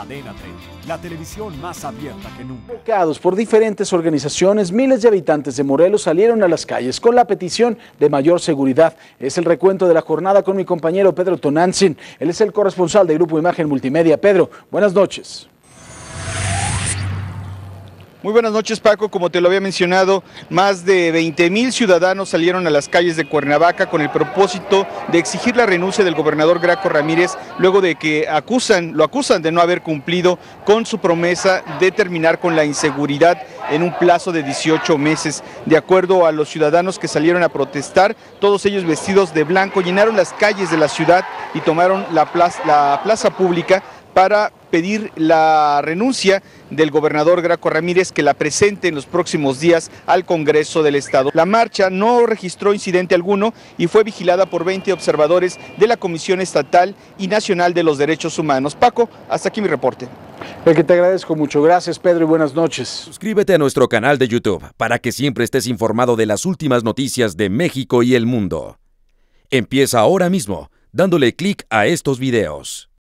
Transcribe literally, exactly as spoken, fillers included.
Cadena treinta, la televisión más abierta que nunca. Convocados por diferentes organizaciones, miles de habitantes de Morelos salieron a las calles con la petición de mayor seguridad. Es el recuento de la jornada con mi compañero Pedro Tonantzin. Él es el corresponsal de Grupo Imagen Multimedia. Pedro, buenas noches. Muy buenas noches, Paco. Como te lo había mencionado, más de veinte mil ciudadanos salieron a las calles de Cuernavaca con el propósito de exigir la renuncia del gobernador Graco Ramírez, luego de que acusan, lo acusan de no haber cumplido con su promesa de terminar con la inseguridad en un plazo de dieciocho meses. De acuerdo a los ciudadanos que salieron a protestar, todos ellos vestidos de blanco, llenaron las calles de la ciudad y tomaron la plaza, la plaza pública para pedir la renuncia del gobernador Graco Ramírez, que la presente en los próximos días al Congreso del Estado. La marcha no registró incidente alguno y fue vigilada por veinte observadores de la Comisión Estatal y Nacional de los Derechos Humanos. Paco, hasta aquí mi reporte. El que te agradezco mucho. Gracias, Pedro, y buenas noches. Suscríbete a nuestro canal de YouTube para que siempre estés informado de las últimas noticias de México y el mundo. Empieza ahora mismo dándole clic a estos videos.